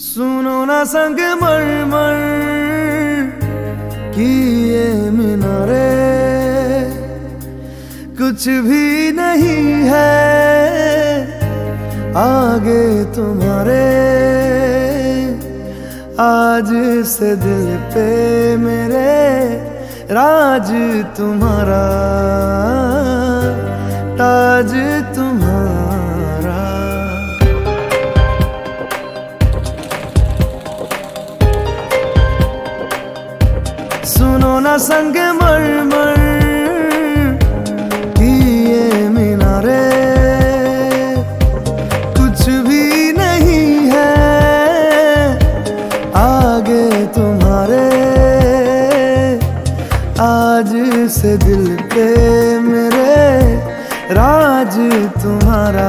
सुनो ना संग मरमर की ये मीनारे, कुछ भी नहीं है आगे तुम्हारे। आज से दिल पे मेरे राज तुम्हारा, ताज तुम्हारा। सुनो ना संग मरमर की ये मीनारे, कुछ भी नहीं है आगे तुम्हारे। आज से दिल पे मेरे राज तुम्हारा,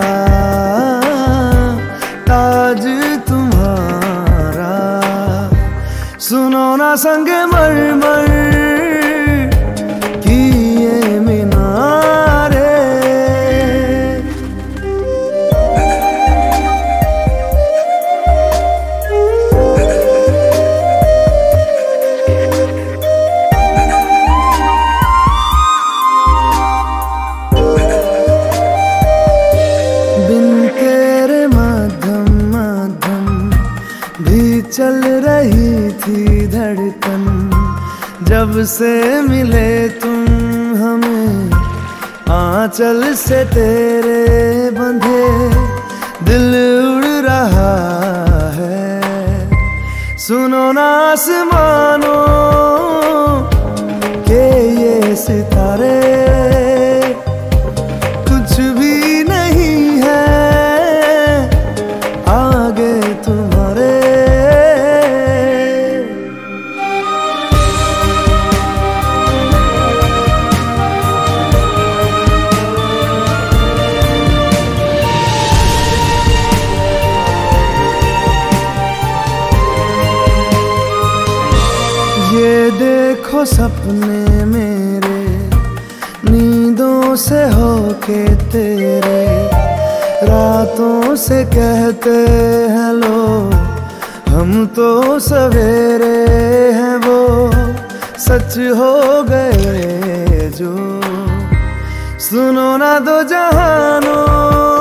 ताज तुम्हारा। सुनो ना संग मरमर की ये मीनारे। बिन तेरे मध्यम मध्यम भी चल रही थी धड़कन। जब से मिले तुम हमें आंचल से तेरे बंधे, दिल उड़ रहा है। सुनो ना आसमानों के ये सितारे, कुछ भी नहीं है आगे तुम्हारे। ये देखो सपने मेरे नींदों से होके तेरे, रातों से कहते हैं लोग हम तो सवेरे हैं। वो सच हो गए जो, सुनो ना दो जहानों